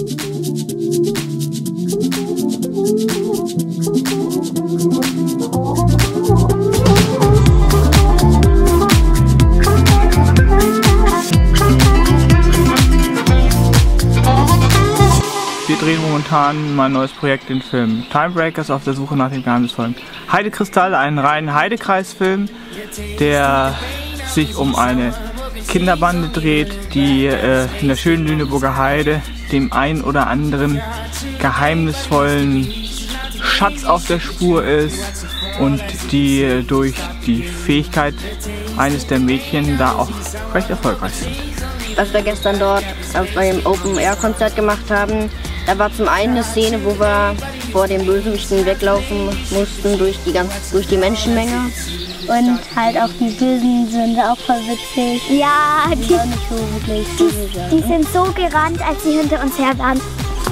Wir drehen momentan mein neues Projekt, den Film Timebreakers, auf der Suche nach dem geheimnisvollen Heidekristall, einen reinen Heidekreisfilm, der sich um eine Kinderbande dreht, die in der schönen Lüneburger Heide dem ein oder anderen geheimnisvollen Schatz auf der Spur ist und die durch die Fähigkeit eines der Mädchen da auch recht erfolgreich sind. Was wir gestern dort beim Open-Air-Konzert gemacht haben, da war zum einen eine Szene, wo wir vor den Bösewichten weglaufen mussten durch die Menschenmenge. Und halt auch die Bösen sind auch voll witzig. Ja, die sind so gerannt, als sie hinter uns her waren.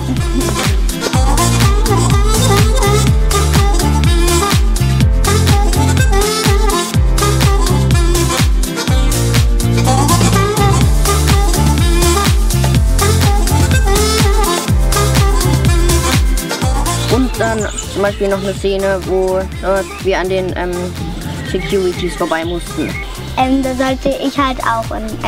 Und dann zum Beispiel noch eine Szene, wo wir an den Securities vorbei mussten. Da sollte ich halt auch so ein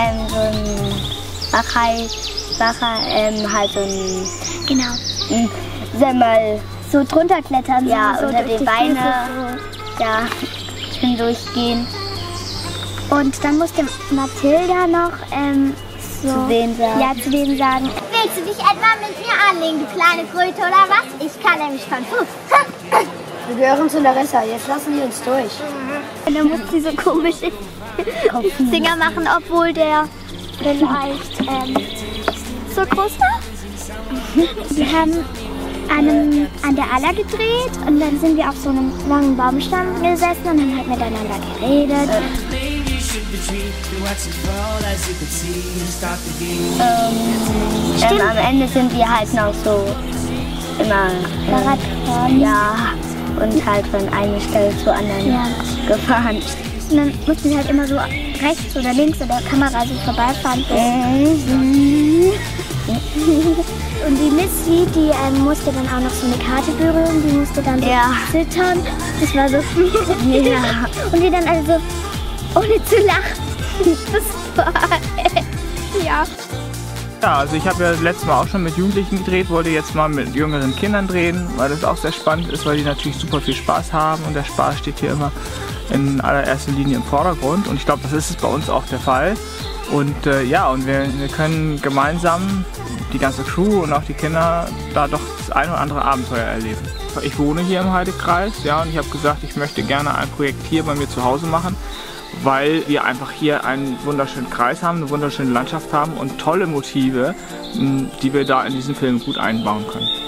halt so ein, genau, Semmel so drunter klettern, ja, so unter den Beinen, so, ja, hindurchgehen. Und dann musste Mathilda noch zu denen sagen, willst du dich etwa mit mir anlegen, du kleine Kröte, oder was? Ich kann nämlich von Fuß. Wir gehören zu Larissa, jetzt lassen die uns durch. Und dann musste sie so komische Dinger machen, obwohl der vielleicht so groß war. Wir haben an der Aller gedreht und dann sind wir auf so einem langen Baumstamm gesessen und haben halt miteinander geredet. Am Ende sind wir halt noch so immer ja, und halt von einer Stelle zur anderen gefahren. Und dann mussten wir halt immer so rechts oder links oder Kamera so vorbeifahren. Und die Missy, die musste dann auch noch so eine Karte berühren, die musste dann so zittern. Das war so schwierig. Ja. Und die dann also ohne zu lachen. Das war ja. Ja, also ich habe ja letztes Mal auch schon mit Jugendlichen gedreht, wollte jetzt mal mit jüngeren Kindern drehen, weil das auch sehr spannend ist, weil die natürlich super viel Spaß haben und der Spaß steht hier immer in allererster Linie im Vordergrund und ich glaube, das ist es bei uns auch der Fall. Und ja, und wir können gemeinsam, die ganze Crew und auch die Kinder, da doch das ein oder andere Abenteuer erleben. Ich wohne hier im Heidekreis, ja, und ich habe gesagt, ich möchte gerne ein Projekt hier bei mir zu Hause machen, weil wir einfach hier einen wunderschönen Kreis haben, eine wunderschöne Landschaft haben und tolle Motive, die wir da in diesen Film gut einbauen können.